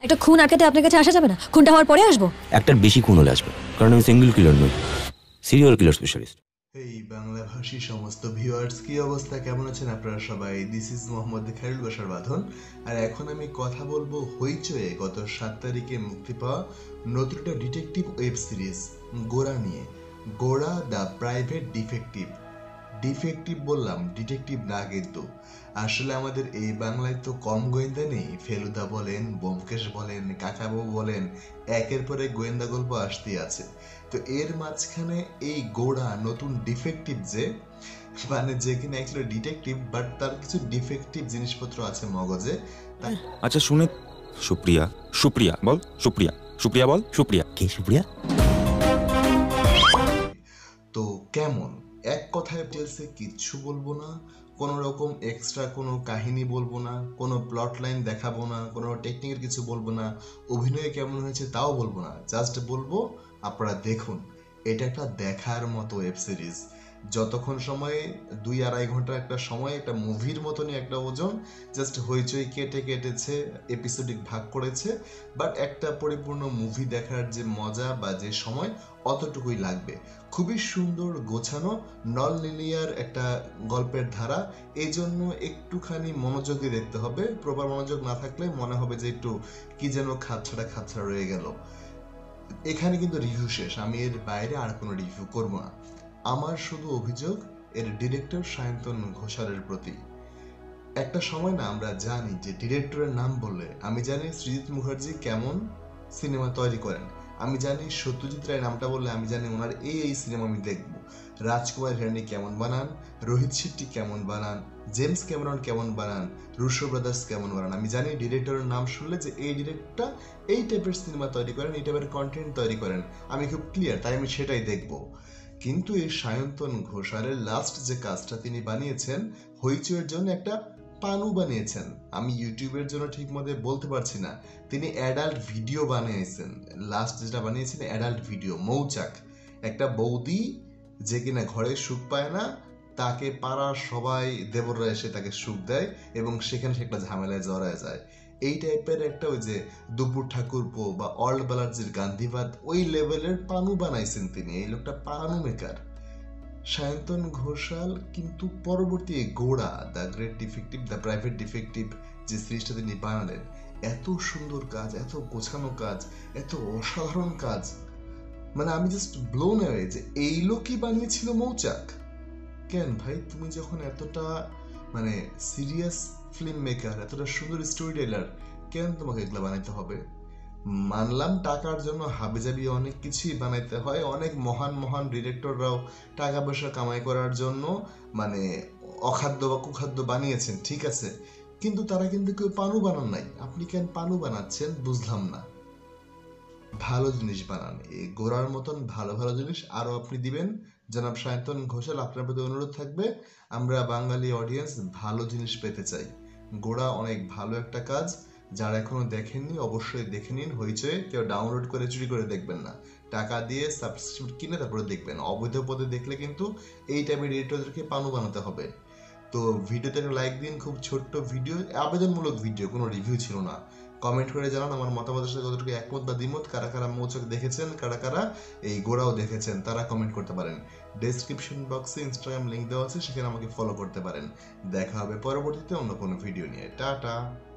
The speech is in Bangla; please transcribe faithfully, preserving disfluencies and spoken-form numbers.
একটা খুন আটকাতে আপনার কাছে আসা যাবে না? খুনটা হওয়ার পরে আসবো? একটার বেশি খুন হলে আসবে, কারণ আমি সিঙ্গেল কিলার নই, সিরিয়াল কিলার স্পেশালিস্ট। এই বাংলা ভাষী সমস্ত ভিউয়ার্স, কি অবস্থা, কেমন আছেন আপনারা সবাই? দিস ইজ মোহাম্মদ খায়রুল বাশার বাঁধন, আর এখন আমি কথা বলবো হইচয়ে গত সাত তারিখে মুক্তি পাওয়া নতুন একটা ডিটেকটিভ ওয়েব সিরিজ গোড়া নিয়ে। Gora the private detective. Defective বললাম, ডিটেকটিভ না কিন্তু। আসলে আমাদের এই বাংলায় তো কম গোয়েন্দা নেই। ফেলুদা বলেন, ব্যোমকেশ বলেন, কাকাবাবু বলেন, একের পর এক গোয়েন্দা গল্প আসতেই আছে। তো এর মাঝখানে এই গোড়া নতুন ডিফেক্টিভ, যে মানে যে কিনা অ্যাকচুয়ালি ডিটেকটিভ বাট তার কিছু ডিফেক্টিভ জিনিসপত্র আছে মগজে। আচ্ছা শুনে, সুপ্রিয়া সুপ্রিয়া বল, সুপ্রিয়া সুপ্রিয়া বল, সুপ্রিয়া কে সুপ্রিয়া? তো কেমন, এক কথায় টেলসে কিচ্ছু বলবো না, কোনো রকম এক্সট্রা কোনো কাহিনী বলবো না, কোনো প্লট লাইন দেখাবো না, কোনো টেকনিকের কিছু বলবো না, অভিনয় কেমন হয়েছে তাও বলবো না, জাস্ট বলবো আপনারা দেখুন। এটা একটা দেখার মতো ওয়েব সিরিজ। যতক্ষণ সময় দুই আড়াই ঘন্টার একটা সময়, একটা মুভির মতনই একটা ওজন, জাস্ট হইচই কেটে কেটেছে, এপিসোডিক ভাগ করেছে, বাট একটা পরিপূর্ণ মুভি দেখার যে মজা বা যে সময় অতটুকুই লাগবে। খুবই সুন্দর গোছানো নন লিনিয়ার একটা গল্পের ধারা, এই জন্য একটুখানি মনোযোগ দিয়ে দেখতে হবে। প্রপার মনোযোগ না থাকলে মনে হবে যে একটু কি যেন খাচ্ছাটা খাচ্ছাড়া রয়ে গেল। এখানে কিন্তু রিভিউ শেষ, আমি এর বাইরে আর কোনো রিভিউ করবো না। আমার শুধু অভিযোগ এর ডিরেক্টর সায়ন্তন ঘোষালের প্রতি। একটা সময় না আমরা জানি যে ডিরেক্টরের নাম বললে, আমি জানি সৃজিত মুখার্জি কেমন সিনেমা তৈরি করেন, আমি জানি সত্যজিৎ রায় নামটা বললে আমি জানি ওনার এই এই সিনেমা আমি দেখবো, রাজকুমার হিরানি কেমন বানান, রোহিত শেট্টি কেমন বানান, জেমস ক্যামেরন কেমন বানান, রুশো ব্রাদার্স কেমন বানান। আমি জানি ডিরেক্টরের নাম শুনলে যে এই ডিরেক্টরটা এই টাইপের সিনেমা তৈরি করেন, এই টাইপের কন্টেন্ট তৈরি করেন, আমি খুব ক্লিয়ার, তাই আমি সেটাই দেখবো। কিন্তু এই সায়ন্তন ঘোষালের লাস্ট যে কাজটা তিনি বানিয়েছেন হইচইয়ের জন্য একটা পানু বানিয়েছেন। আমি ইউটিউবের জন্য ঠিক মতো বলতে পারছি না, তিনি অ্যাডাল্ট ভিডিও বানিয়েছেন। লাস্ট যেটা বানিয়েছেন অ্যাডাল্ট ভিডিও, মৌচাক, একটা বৌদি যে কিনা ঘরে সুখ পায় না, তাকে পাড়ার সবাই দেবররা এসে তাকে সুখ দেয় এবং সেখানে সে একটা ঝামেলায় জড়ায় যায়। এই টাইপের একটা ওই যে দুপুর ঠাকুরপো বা অল্ড ব্যালার্জির গান্ধীবাদ, ওই লেভেলের পানু বানাইছেন তিনি। এই লোকটা পানু মেকার সায়ন্তন ঘোষাল। কিন্তু পরবর্তী Gora the great defective, the private defective যে সিরিজটা তিনি বানালেন, এত সুন্দর কাজ, এত গোছানো কাজ, এত অসাধারণ কাজ, মানে আমি জাস্ট ব্লোন অ্যাওয়ে যে এই লোকই বানিয়েছিল মৌচাক। কেন ভাই, তুমি যখন এতটা মানে সিরিয়াস ফিল্ম মেকার, এতটা সুন্দর স্টোরি টেলার, কেন তোমাকে এগুলো বানাইতে হবে? মানলাম টাকার জন্য হাবিজাবি অনেক কিছুই বানাইতে হয়, অনেক মহান মহান ডিরেক্টররাও টাকা পয়সা কামাই করার জন্য মানে অখাদ্য বা কুখাদ্য বানিয়েছেন, ঠিক আছে, কিন্তু তারা কিন্তু কেউ পানু বানান নাই। আপনি কেন পানু বানাচ্ছেন বুঝলাম না। ভালো জিনিস বানান, এই গোড়ার মতন ভালো ভালো জিনিস আরো আপনি দিবেন। জনাব সায়ন্তন ঘোষাল, আপনার প্রতি অনুরোধ থাকবে, আমরা বাঙালি অডিয়েন্স ভালো জিনিস পেতে চাই। গোড়া অনেক ভালো একটা কাজ, যারা এখনো দেখেননি অবশ্যই দেখে নিন। হইচয়ে কেউ ডাউনলোড করে চুরি করে দেখবেন না, টাকা দিয়ে সাবস্ক্রিপশন কিনে তারপরে দেখবেন। অবৈধ পদে দেখলে কিন্তু এই টাইপের এডিটরদেরকে পানু বানাতে হবে। তো ভিডিওতে লাইক দিন, খুব ছোট্ট ভিডিও, আবেদনমূলক ভিডিও, কোনো রিভিউ ছিল না। কমেন্ট করে জানান আমার মতামতের সাথে কতটুকু একমত বা দ্বিমত, কারা কারা মৌচাক দেখেছেন, কারা কারা এই গোড়াও দেখেছেন, তারা কমেন্ট করতে পারেন। ডেসক্রিপশন বক্সে ইনস্টাগ্রাম লিঙ্ক দেওয়া আছে, সেখানে আমাকে ফলো করতে পারেন। দেখা হবে পরবর্তীতে অন্য কোনো ভিডিও নিয়ে। টাটা।